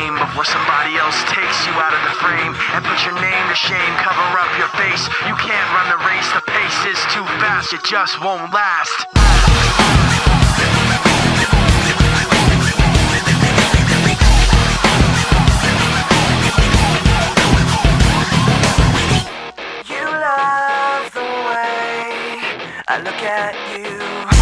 fame before somebody else takes you out of the frame and put your name to shame. Cover up your face. You can't run the race. The pace is too fast. It just won't last. You love the way I look at you.